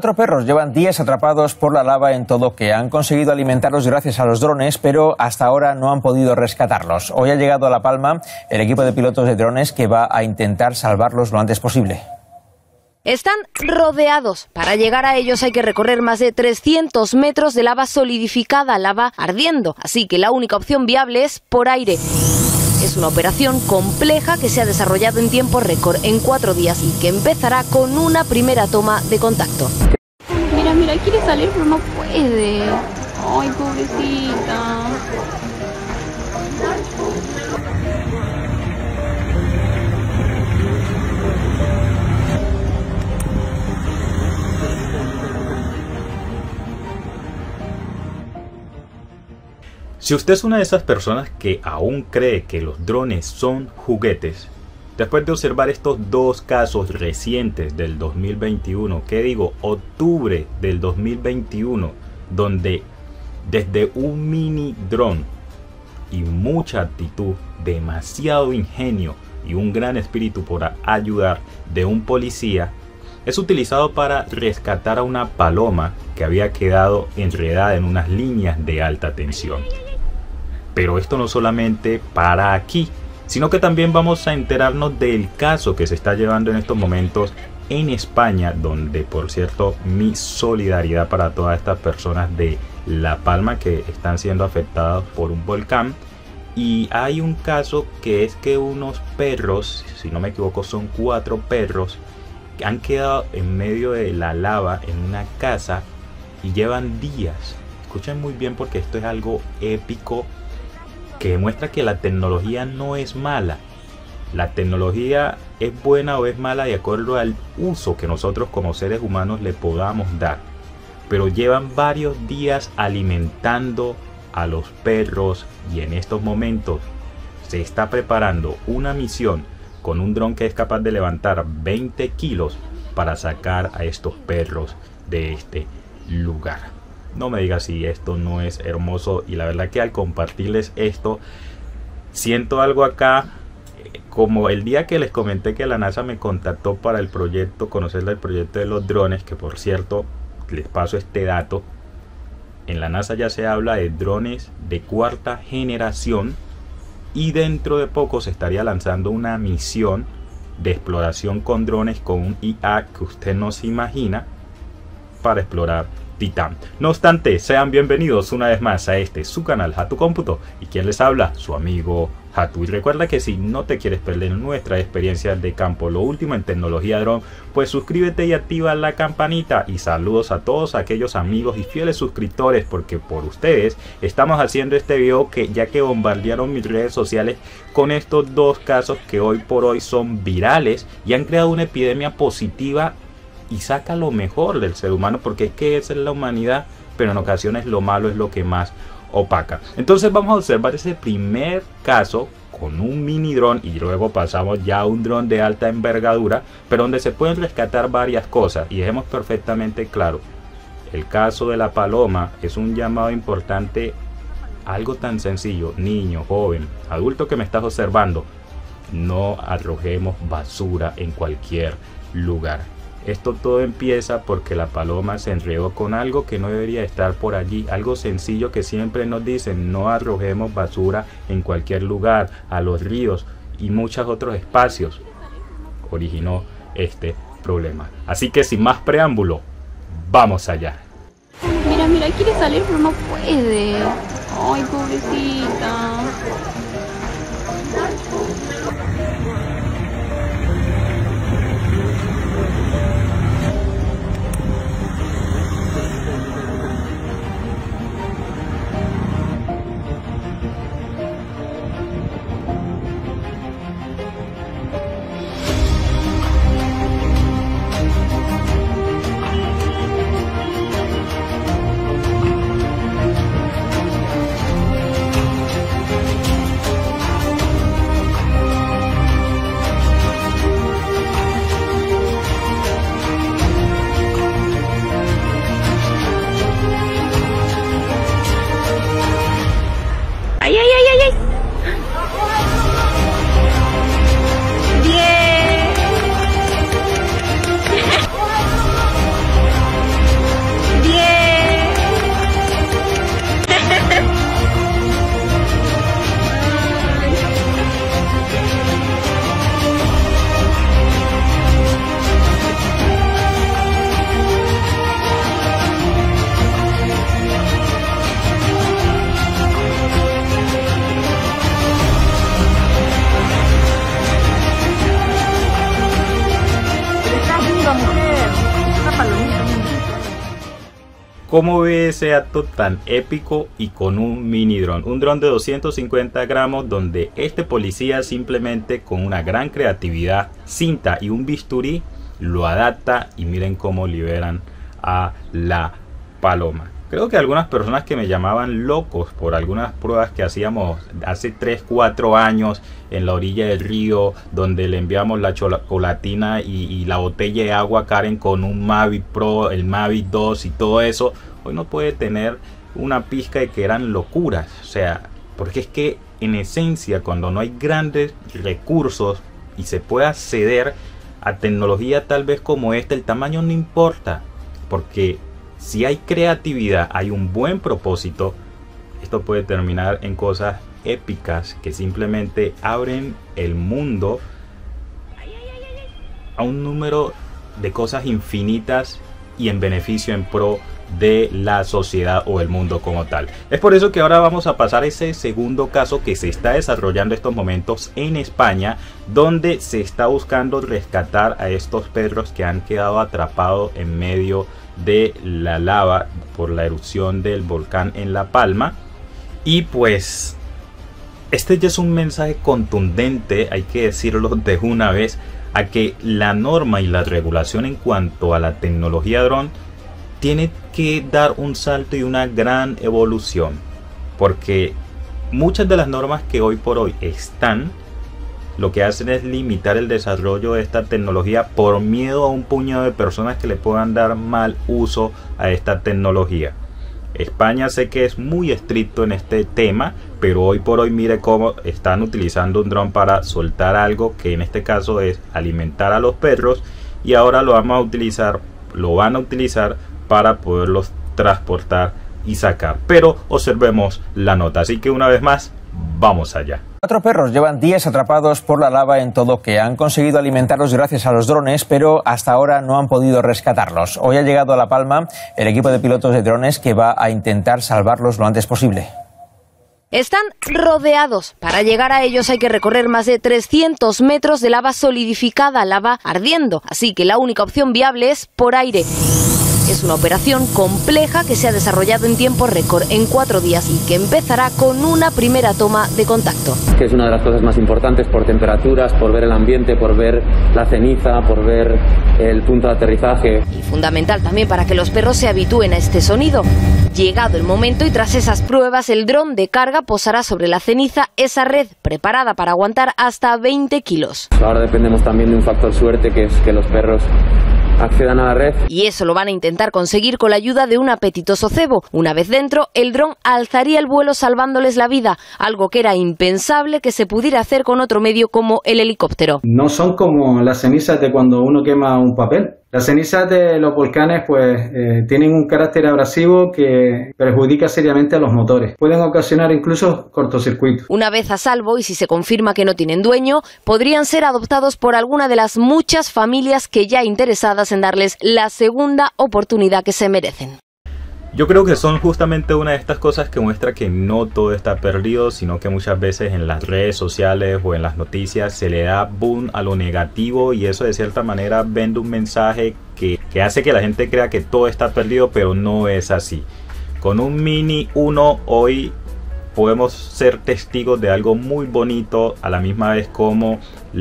4 perros llevan días atrapados por la lava en Todoque. Han conseguido alimentarlos gracias a los drones, pero hasta ahora no han podido rescatarlos. Hoy ha llegado a La Palma el equipo de pilotos de drones que va a intentar salvarlos lo antes posible. Están rodeados. Para llegar a ellos hay que recorrer más de 300 metros de lava solidificada, lava ardiendo. Así que la única opción viable es por aire. Es una operación compleja que se ha desarrollado en tiempo récord, en 4 días, y que empezará con una primera toma de contacto. Mira, quiere salir pero no puede. Ay, pobrecita. Si usted es una de esas personas que aún cree que los drones son juguetes, después de observar estos 2 casos recientes del 2021, octubre del 2021, donde desde un mini dron y mucha actitud, demasiado ingenio y un gran espíritu por ayudar de un policía, es utilizado para rescatar a una paloma que había quedado enredada en unas líneas de alta tensión. Pero esto no solamente para aquí, sino que también vamos a enterarnos del caso que se está llevando en estos momentos en España, donde, por cierto, mi solidaridad para todas estas personas de La Palma que están siendo afectadas por un volcán. Y hay un caso que es que unos perros, si no me equivoco son 4 perros, han quedado en medio de la lava en una casa y llevan días. Escuchen muy bien porque esto es algo épico que demuestra que la tecnología no es mala. La tecnología es buena o es mala de acuerdo al uso que nosotros como seres humanos le podamos dar. Pero llevan varios días alimentando a los perros y en estos momentos se está preparando una misión con un dron que es capaz de levantar 20 kilos para sacar a estos perros de este lugar. No me digas si esto no es hermoso, y la verdad que al compartirles esto siento algo acá, como el día que les comenté que la NASA me contactó para el proyecto, conocer el proyecto de los drones, que por cierto les paso este dato. En la NASA ya se habla de drones de 4ª generación y dentro de poco se estaría lanzando una misión de exploración con drones con un IA que usted no se imagina para explorar Titán. No obstante, sean bienvenidos una vez más a este su canal Hatu Cómputo, y quien les habla, su amigo Hatu. Y recuerda que si no te quieres perder nuestras experiencias de campo, lo último en tecnología dron, pues suscríbete y activa la campanita. Y saludos a todos aquellos amigos y fieles suscriptores, porque por ustedes estamos haciendo este video, que ya que bombardearon mis redes sociales con estos 2 casos que hoy por hoy son virales y han creado una epidemia positiva y saca lo mejor del ser humano, porque es que esa es la humanidad, pero en ocasiones lo malo es lo que más opaca. Entonces vamos a observar ese primer caso con un mini dron y luego pasamos ya a un dron de alta envergadura, pero donde se pueden rescatar varias cosas. Y dejemos perfectamente claro, el caso de la paloma es un llamado importante, algo tan sencillo, niño, joven, adulto que me estás observando, no arrojemos basura en cualquier lugar. Esto todo empieza porque la paloma se enredó con algo que no debería estar por allí. Algo sencillo que siempre nos dicen: no arrojemos basura en cualquier lugar, a los ríos y muchos otros espacios. Originó este problema. Así que sin más preámbulo, vamos allá. Mira, quiere salir pero no puede. Ay, pobrecita. ¿Cómo ve ese acto tan épico y con un mini dron? Un dron de 250 gramos donde este policía simplemente con una gran creatividad, cinta y un bisturí lo adapta y miren cómo liberan a la paloma. Creo que algunas personas que me llamaban locos por algunas pruebas que hacíamos hace 3-4 años en la orilla del río, donde le enviamos la chocolatina y la botella de agua a Karen con un Mavic Pro, el Mavic 2 y todo eso, hoy no puede tener una pizca de que eran locuras. O sea, porque es que en esencia cuando no hay grandes recursos y se puede acceder a tecnología tal vez como esta, el tamaño no importa, porque si hay creatividad, hay un buen propósito, esto puede terminar en cosas épicas que simplemente abren el mundo a un número de cosas infinitas y en beneficio, en pro de la sociedad o el mundo como tal. Es por eso que ahora vamos a pasar a ese segundo caso que se está desarrollando en estos momentos en España, donde se está buscando rescatar a estos perros que han quedado atrapados en medio de la lava por la erupción del volcán en La Palma. Y pues este ya es un mensaje contundente, hay que decirlo de una vez, a que la norma y la regulación en cuanto a la tecnología dron tiene que dar un salto y una gran evolución, porque muchas de las normas que hoy por hoy están, lo que hacen es limitar el desarrollo de esta tecnología por miedo a un puñado de personas que le puedan dar mal uso a esta tecnología. España sé que es muy estricto en este tema, pero hoy por hoy mire cómo están utilizando un dron para soltar algo que en este caso es alimentar a los perros, y ahora lo van a utilizar para poderlos transportar y sacar. Pero observemos la nota, así que una vez más vamos allá. 4 perros llevan días atrapados por la lava en Todoque. Han conseguido alimentarlos gracias a los drones, pero hasta ahora no han podido rescatarlos. Hoy ha llegado a La Palma el equipo de pilotos de drones que va a intentar salvarlos lo antes posible. Están rodeados. Para llegar a ellos hay que recorrer más de 300 metros de lava solidificada, lava ardiendo. Así que la única opción viable es por aire. Es una operación compleja que se ha desarrollado en tiempo récord, en 4 días, y que empezará con una primera toma de contacto. Que es una de las cosas más importantes por temperaturas, por ver el ambiente, por ver la ceniza, por ver el punto de aterrizaje. Y fundamental también para que los perros se habitúen a este sonido. Llegado el momento y tras esas pruebas, el dron de carga posará sobre la ceniza esa red preparada para aguantar hasta 20 kilos. Ahora dependemos también de un factor suerte, que es que los perros accedan a la red. Y eso lo van a intentar conseguir con la ayuda de un apetitoso cebo. Una vez dentro, el dron alzaría el vuelo salvándoles la vida, algo que era impensable que se pudiera hacer con otro medio como el helicóptero. No son como las cenizas de cuando uno quema un papel. Las cenizas de los volcanes tienen un carácter abrasivo que perjudica seriamente a los motores. Pueden ocasionar incluso cortocircuitos. Una vez a salvo, y si se confirma que no tienen dueño, podrían ser adoptados por alguna de las muchas familias que ya interesadas en darles la segunda oportunidad que se merecen. Yo creo que son justamente una de estas cosas que muestra que no todo está perdido, sino que muchas veces en las redes sociales o en las noticias se le da boom a lo negativo, y eso de cierta manera vende un mensaje que hace que la gente crea que todo está perdido, pero no es así. Con un Mini 1 hoy podemos ser testigos de algo muy bonito, a la misma vez como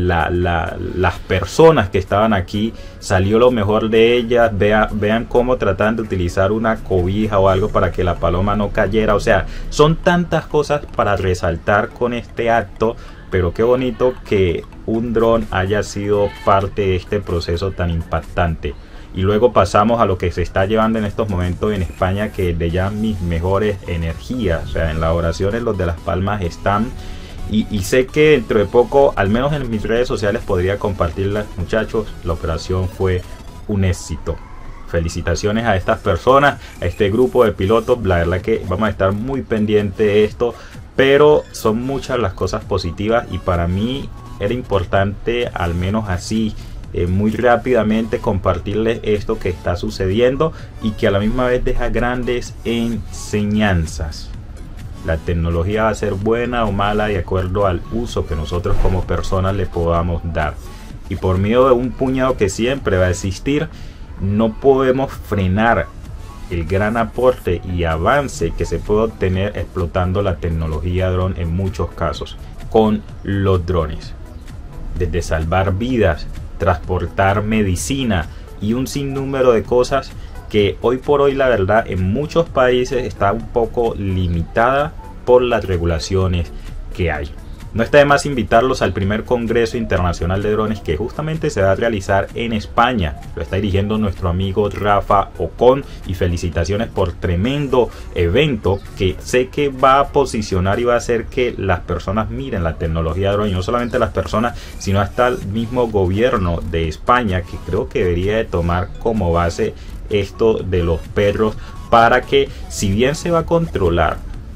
las personas que estaban aquí salió lo mejor de ellas. Vean cómo tratan de utilizar una cobija o algo para que la paloma no cayera. O sea, son tantas cosas para resaltar con este acto, pero qué bonito que un dron haya sido parte de este proceso tan impactante. Y luego pasamos a lo que se está llevando en estos momentos en España, que de ya mis mejores energías. O sea, en las oraciones los de Las Palmas están. Y sé que dentro de poco, al menos en mis redes sociales, podría compartirlas. Muchachos, la operación fue un éxito. Felicitaciones a estas personas, a este grupo de pilotos. La verdad que vamos a estar muy pendientes de esto. Pero son muchas las cosas positivas, y para mí era importante, al menos así, muy rápidamente compartirles esto que está sucediendo y que a la misma vez deja grandes enseñanzas. La tecnología va a ser buena o mala de acuerdo al uso que nosotros como personas le podamos dar, y por medio de un puñado que siempre va a existir, no podemos frenar el gran aporte y avance que se puede obtener explotando la tecnología dron en muchos casos con los drones. Desde salvar vidas, transportar medicina y un sinnúmero de cosas que hoy por hoy la verdad en muchos países está un poco limitada por las regulaciones que hay. No está de más invitarlos al primer Congreso Internacional de Drones que justamente se va a realizar en España. Lo está dirigiendo nuestro amigo Rafa Ocon y felicitaciones por tremendo evento que sé que va a posicionar y va a hacer que las personas miren la tecnología drone, y no solamente las personas sino hasta el mismo gobierno de España, que creo que debería de tomar como base esto de los perros, para que si bien se va a controlar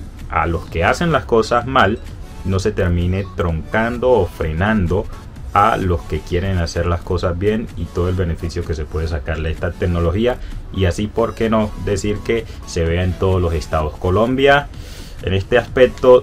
a los que hacen las cosas mal, no se termine troncando o frenando a los que quieren hacer las cosas bien y todo el beneficio que se puede sacarle a esta tecnología, y así por qué no decir que se vea en todos los estados. Colombia en este aspecto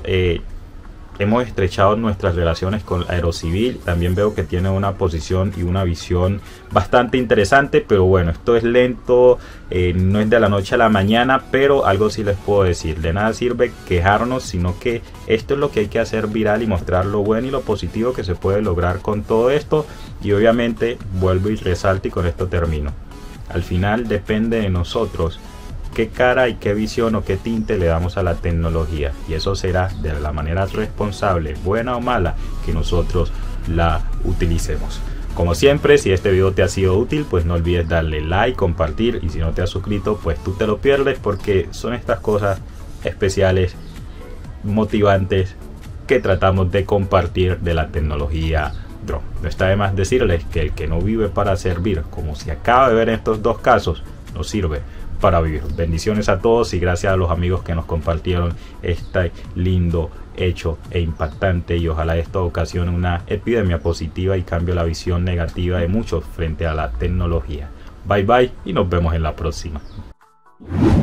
hemos estrechado nuestras relaciones con Aerocivil. También veo que tiene una posición y una visión bastante interesante, pero bueno, esto es lento, no es de la noche a la mañana, pero algo sí les puedo decir: de nada sirve quejarnos, sino que esto es lo que hay que hacer viral y mostrar lo bueno y lo positivo que se puede lograr con todo esto. Y obviamente vuelvo y resalto, y con esto termino: al final depende de nosotros qué cara y qué visión o qué tinte le damos a la tecnología, y eso será de la manera responsable, buena o mala, que nosotros la utilicemos. Como siempre, si este video te ha sido útil, pues no olvides darle like, compartir, y si no te has suscrito, pues tú te lo pierdes, porque son estas cosas especiales, motivantes, que tratamos de compartir de la tecnología drone. No está de más decirles que el que no vive para servir, como se acaba de ver en estos dos casos, no sirve para vivir. Bendiciones a todos y gracias a los amigos que nos compartieron este lindo hecho e impactante, y ojalá esto ocasione una epidemia positiva y cambie la visión negativa de muchos frente a la tecnología. Bye bye y nos vemos en la próxima.